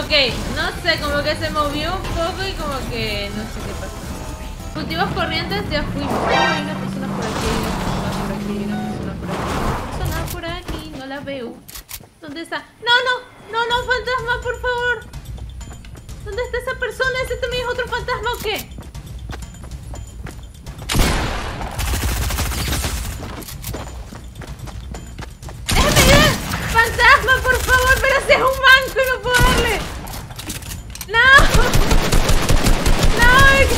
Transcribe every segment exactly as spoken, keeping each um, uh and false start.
Ok, no sé, como que se movió un poco y como que no sé qué pasó. Cultivos corrientes, ya fuimos. Oh, hay una persona por aquí, hay una persona por aquí, hay una persona por aquí. Una persona por aquí, no la veo. ¿Dónde está? No, no, no, no, fantasma, por favor. ¿Dónde está esa persona? ¿Ese también es otro fantasma o qué? ¡Déjame ir! ¡Fantasma, por favor! ¡Pero si es un banco y no puedo darle! ¡No! ¡No!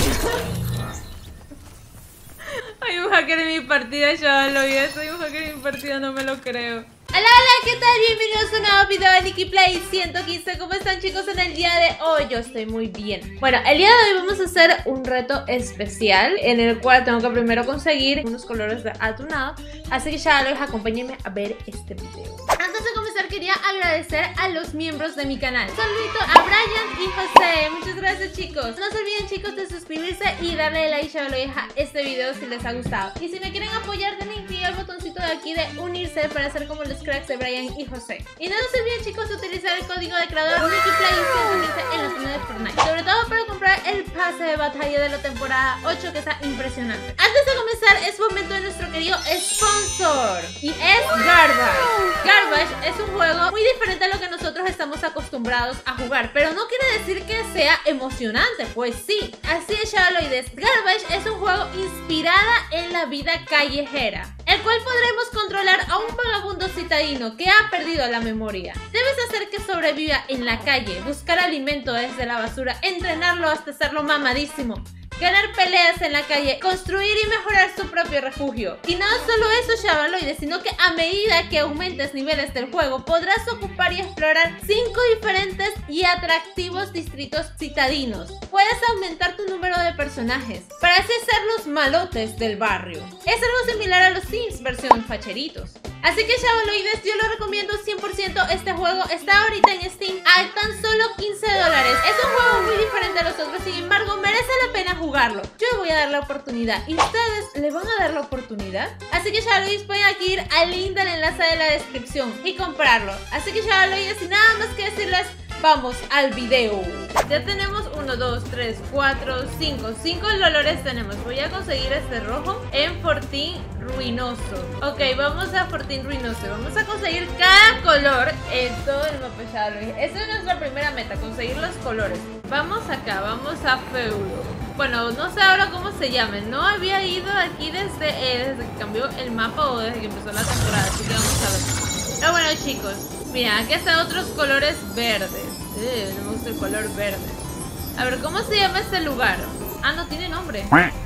Hay un hacker en mi partida, ya lo vi. Hay un hacker en mi partida, no me lo creo. Hola, hola, ¿qué tal? Bienvenidos a un nuevo video de Nikki Play ciento quince. ¿Cómo están, chicos, en el día de hoy? Yo estoy muy bien. Bueno, el día de hoy vamos a hacer un reto especial en el cual tengo que primero conseguir unos colores de atunado. Así que ya los acompáñenme a ver este video. Antes de comenzar quería agradecer a los miembros de mi canal. Saludito a Brian y José. Muchas gracias, chicos. No se olviden, chicos, de suscribirse y darle like a este video si les ha gustado. Y si me quieren apoyar, denle clic al botoncito de aquí de unirse para hacer como los cracks de Brian y José. Y no se olviden, chicos, de utilizar el código de creador Nikki Play ciento quince en la tienda de Fortnite. Sobre todo para comprar el pase de batalla de la temporada ocho, que está impresionante. Antes de comenzar, es momento de nuestro querido sponsor. Y es Garbage. Garbage es un juego muy diferente a lo que nosotros estamos acostumbrados a jugar, pero no quiere decir que sea emocionante, pues sí. Así es, chavaloides. Garbage es un juego inspirada en la vida callejera, el cual podremos controlar a un vagabundo citadino que ha perdido la memoria. Debes hacer que sobreviva en la calle, buscar alimento desde la basura, entrenarlo hasta hacerlo mamadísimo, ganar peleas en la calle, construir y mejorar su propio refugio. Y no solo eso, chavaloides, sino que a medida que aumentes niveles del juego, podrás ocupar y explorar cinco diferentes y atractivos distritos citadinos. Puedes aumentar tu número de personajes para así ser los malotes del barrio. Es algo similar a los Sims versión facheritos. Así que, chavaloides, yo lo recomiendo cien por ciento. Este juego está ahorita en Steam a tan solo quince dólares. Es un juego muy diferente a los otros, sin embargo merece la pena jugarlo. Yo le voy a dar la oportunidad. ¿Y ustedes le van a dar la oportunidad? Así que, chavaloides, pueden aquí ir al link del enlace de la descripción y comprarlo. Así que, chavaloides, sin nada más que decirles, vamos al video. Ya tenemos uno, dos, tres, cuatro, cinco. cinco colores tenemos. Voy a conseguir este rojo en Fortín Ruinoso. Ok, vamos a Fortín Ruinoso. Vamos a conseguir cada color en todo el mapa. Esa es nuestra primera meta, conseguir los colores. Vamos acá, vamos a Feudo. Bueno, no sé ahora cómo se llame. No había ido aquí desde, eh, desde que cambió el mapa o desde que empezó la temporada. Así que vamos a ver. Pero bueno, chicos, mira, aquí están otros colores verdes. Eh, no me gusta el color verde. A ver, ¿cómo se llama este lugar? Ah, no tiene nombre. A ver.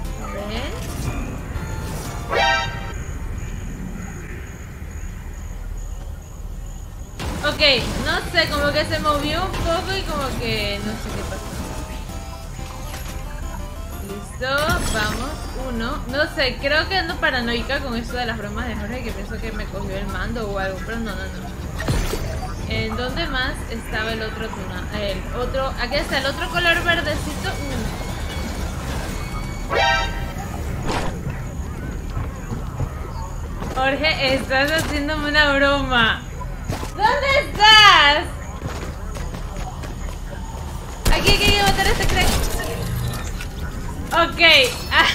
Ok, no sé, como que se movió un poco y como que no sé qué pasó. Listo, vamos, uno. No sé, creo que ando paranoica con esto de las bromas de Jorge, que pienso que me cogió el mando o algo, pero no, no, no. ¿En dónde más estaba el otro tuna? El otro, aquí está el otro color verdecito. Mm. Jorge, estás haciéndome una broma. ¿Dónde estás? Aquí hay que matar a este crack. Ok. Ah.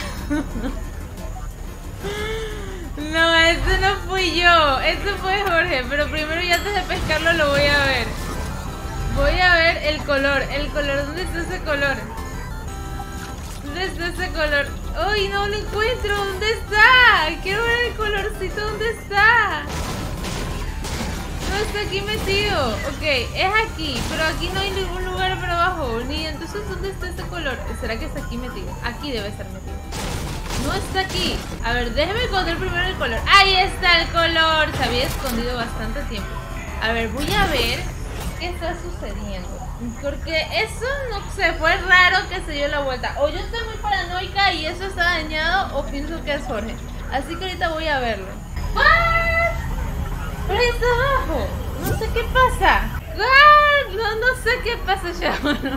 No, eso no fui yo. Eso fue Jorge. Pero primero, y antes de pescarlo, lo voy a ver. Voy a ver el color. El color. ¿Dónde está ese color? ¿Dónde está ese color? ¡Uy, no lo encuentro! ¿Dónde está? Quiero ver el colorcito. ¿Dónde está? No, está aquí metido. Ok, es aquí. Pero aquí no hay ningún lugar para abajo. Ni entonces, ¿dónde está ese color? ¿Será que está aquí metido? Aquí debe estar metido. No está aquí. A ver, déjeme encontrar primero el color. ¡Ahí está el color! Se había escondido bastante tiempo. A ver, voy a ver qué está sucediendo. Porque eso, no sé, fue raro que se dio la vuelta. O yo estoy muy paranoica y eso está dañado, o pienso que es Jorge. Así que ahorita voy a verlo. ¿What? Pero ahí está abajo. No sé qué pasa. ¿What? No, no sé qué pasa ya.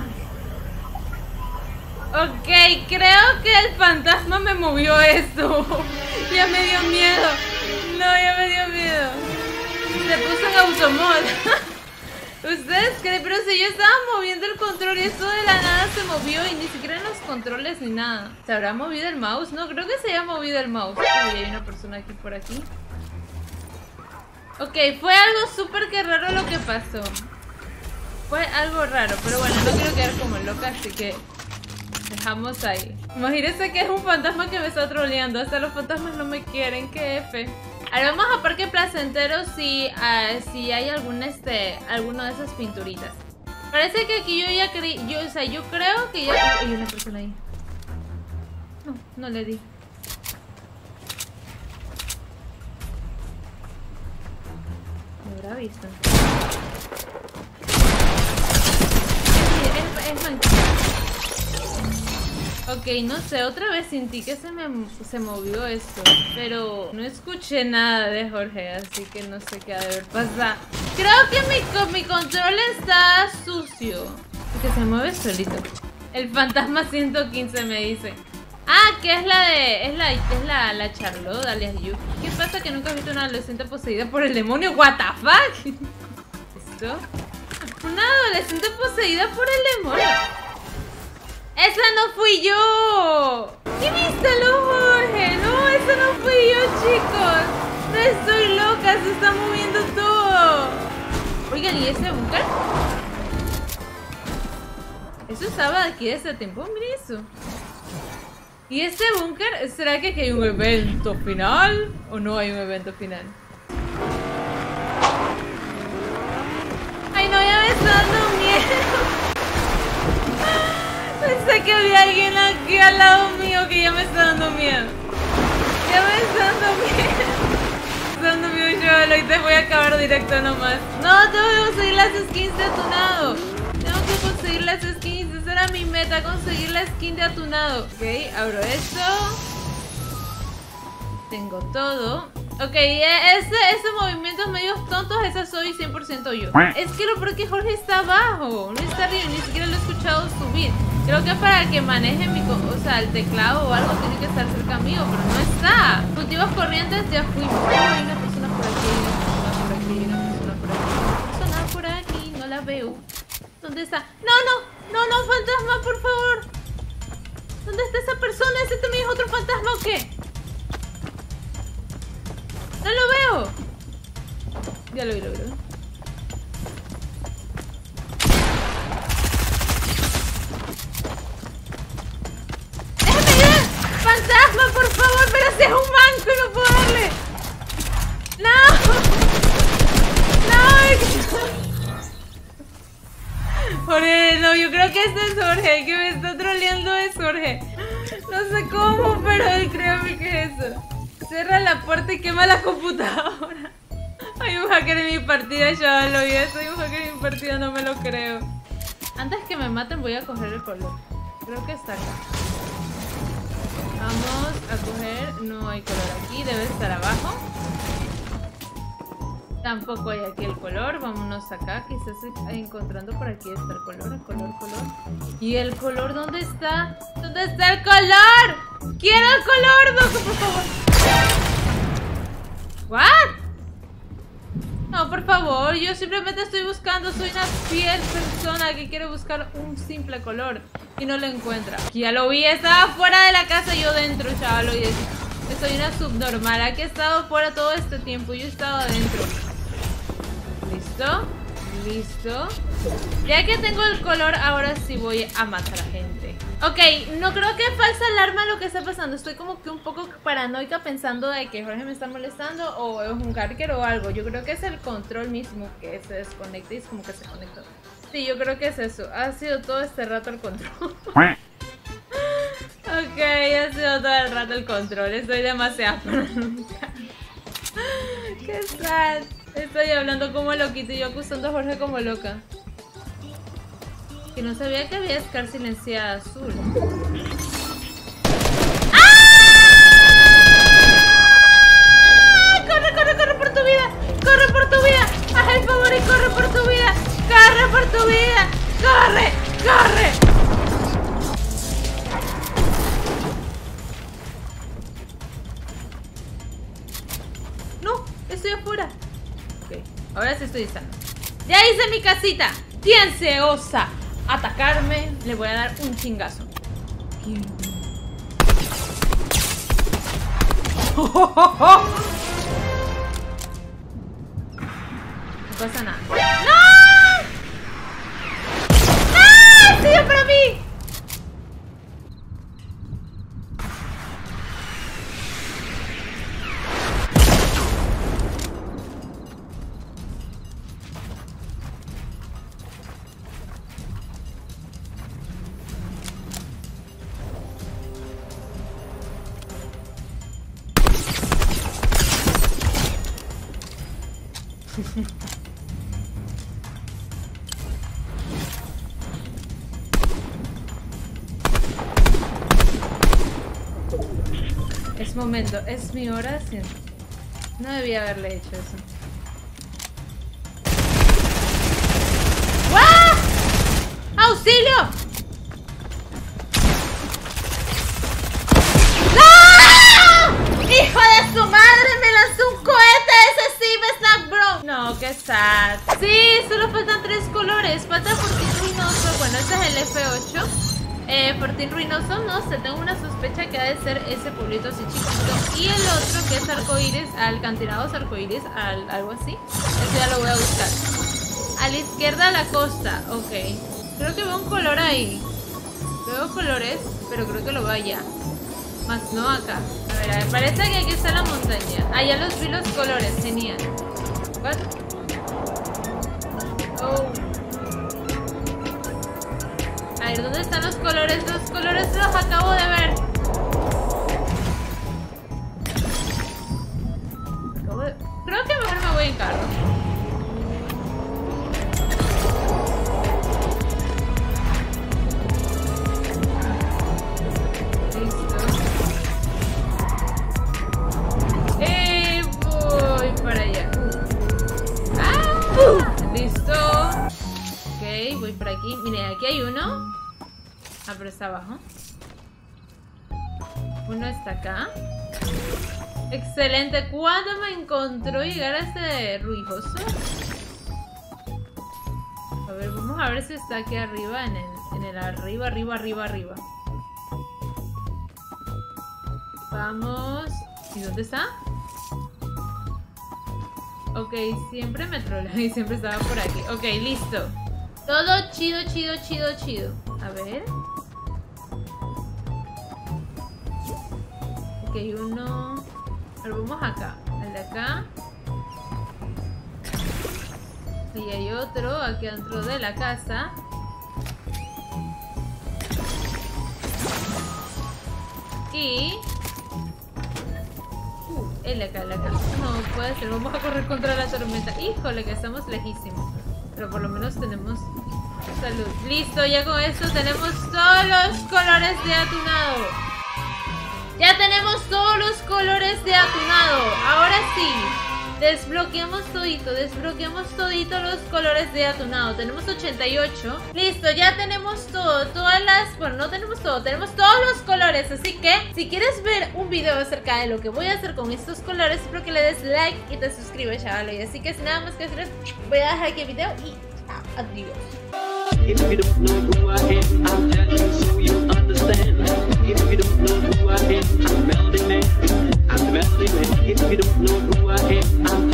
Ok, creo que el fantasma me movió esto. Ya me dio miedo. No, ya me dio miedo. Se puso en automod. ¿Ustedes creen? Pero si yo estaba moviendo el control y esto de la nada se movió y ni siquiera en los controles ni nada. ¿Se habrá movido el mouse? No, creo que se haya movido el mouse. Uy, hay una persona aquí por aquí. Ok, fue algo súper que raro lo que pasó. Fue algo raro, pero bueno, no quiero quedar como loca, así que dejamos ahí. Imagínense que es un fantasma que me está troleando. Hasta los fantasmas no me quieren, qué F. Ahora vamos a Parque Placentero si, uh, si hay algún este, alguna de esas pinturitas. Parece que aquí yo ya creí, yo, o sea, yo creo que ya... Hay una persona ahí. No, no le di. Me habrá visto. Es, es, es manquita. Ok, no sé, otra vez sentí que se me se movió esto, pero no escuché nada de Jorge, así que no sé qué ha de haber pasado. Creo que mi, mi control está sucio, que se mueve solito. El fantasma ciento quince me dice. Ah, que es la de... es la, es la, la Charlotte, alias Yu. ¿Qué pasa que nunca has visto una adolescente poseída por el demonio? What the fuck? ¿Esto? Una adolescente poseída por el demonio. ¡Esa no fui yo! ¿Qué viste, Jorge? No, esa no fui yo, chicos. No estoy loca, se está moviendo todo. Oigan, ¿y ese búnker? Eso estaba aquí desde hace tiempo, miren eso. ¿Y ese búnker? ¿Será que aquí hay un evento final? ¿O no hay un evento final? Ay, no, ya me está dando miedo. Pensé que había alguien aquí al lado mío que ya me está dando miedo. Ya me está dando miedo. Me está dando miedo yo, y te voy a acabar directo nomás. No, tengo que conseguir las skins de atunado. Tengo que conseguir las skins. Esa era mi meta, conseguir la skin de atunado. Ok, abro esto. Tengo todo. Ok, ese, ese movimientos medios tontos, esa soy cien por ciento yo. Es que lo peor que Jorge está abajo, no está arriba, ni siquiera lo he escuchado subir. Creo que para que maneje mi, o sea, el teclado o algo tiene que estar cerca mío, pero no está. Cultivos corrientes, ya fuimos. Oh, hay una persona por aquí, hay una persona por aquí, hay una persona por aquí. Una persona por aquí, no la veo. ¿Dónde está? No, no, no, no, fantasma, por favor. ¿Dónde está esa persona? ¿Ese también es otro fantasma o qué? ¡No lo veo! Ya lo vi, lo vi, lo vi. ¡Déjame ir! ¡Fantasma, por favor! ¡Pero si es un manco y no puedo darle! ¡No! ¡No! Jorge, no, yo creo que este es Jorge. El que me está troleando es Jorge. No sé cómo, pero él créame que es eso. Cierra la puerta y quema la computadora. Hay un hacker en mi partida, ya lo vi. Soy un hacker en mi partida, no me lo creo. Antes que me maten voy a coger el color. Creo que está acá. Vamos a coger... No hay color aquí, debe estar abajo. Tampoco hay aquí el color. Vámonos acá, quizás encontrando por aquí está el color. El color, color. ¿Y el color dónde está? ¿Dónde está el color? ¡Quiero el color, Doco, por favor! ¿What? No, por favor, yo simplemente estoy buscando, soy una fiel persona que quiere buscar un simple color y no lo encuentra. Ya lo vi, estaba fuera de la casa y yo dentro, chaval, y soy una subnormal. Aquí he estado fuera todo este tiempo, yo he estado adentro. ¿Listo? Listo. Ya que tengo el color, ahora sí voy a matar a gente. Ok, no creo que falsa alarma lo que está pasando. Estoy como que un poco paranoica pensando de que Jorge me está molestando o es un hacker o algo. Yo creo que es el control mismo que se desconecta y es como que se conectó. Sí, yo creo que es eso. Ha sido todo este rato el control. Ok, ha sido todo el rato el control. Estoy demasiado paranoica. Qué sad. Estoy hablando como loquito y yo acusando a Jorge como loca. Que no sabía que había Scar silenciada azul. ¡Ah! ¡Corre, corre, corre por tu vida! ¡Corre por tu vida! ¡Haz el favor y corre por tu vida! ¡Corre por tu vida! ¡Corre! ¡Corre! ¡No! Estoy afuera. Ok, ahora sí estoy sana. Ya hice mi casita. ¿Quién se osa atacarme? Le voy a dar un chingazo. No pasa nada. ¡No! ¡Ah! ¡Sí, para mí! Es momento, es mi hora. Siento. No debía haberle hecho eso. ¡Ah! ¡Auxilio! ¡Ah! ¡Hijo de su madre! ¡Me lanzó un cohete! ¡Ese sí me snap, bro! No, qué sad. Sí, solo faltan tres colores. Falta Fortín Ruinoso. Bueno, este es el F ocho. Eh, Fortín Ruinoso, no sé, tengo una sospecha que ha de ser ese pueblito así chiquito. Y el otro que es arcoíris, alcantinados arcoíris, al, algo así. Eso ya lo voy a buscar. A la izquierda la costa, ok. Creo que veo un color ahí. Veo colores, pero creo que lo veo allá. Más no acá. A ver, a ver, parece que aquí está la montaña. Ah, ya los vi los colores, genial. What? Oh. A ver, ¿dónde están los colores? Los colores los acabo de ver. Acabo de... Creo que mejor me voy en carro. Listo. Eh, voy para allá. ¡Ah! Listo. Ok, voy por aquí. Miren, aquí hay uno. Ah, pero está abajo. Uno está acá. Excelente. ¿Cuándo me encontró llegar a este ruijoso? A ver, vamos a ver si está aquí arriba. En el, en el arriba, arriba, arriba, arriba. Vamos. ¿Y dónde está? Ok, siempre me trolea y siempre estaba por aquí. Ok, listo. Todo chido, chido, chido, chido. A ver. Ok, uno. A ver, vamos acá. El de acá. Y hay otro aquí dentro de la casa. Y... Uh, el de acá, el de acá. No puede ser. Vamos a correr contra la tormenta. Híjole, que estamos lejísimos. Pero por lo menos tenemos salud. Listo, ya con esto tenemos todos los colores de atunado. Ya tenemos todos los colores de atunado. Ahora sí, desbloqueamos todito, desbloqueamos todito los colores de atunado. Tenemos ochenta y ocho. Listo, ya tenemos todo, todas las... Bueno, no tenemos todo, tenemos todos los colores. Así que, si quieres ver un video acerca de lo que voy a hacer con estos colores, espero que le des like y te suscribas, chaval. Así que sin nada más que hacer, voy a dejar aquí el video y chao, adiós. If you don't know who I am, I'll tell you so you understand. If you don't know who I am, I'm the Melody Man. I'm the Melody Man. If you don't know who I am, I'll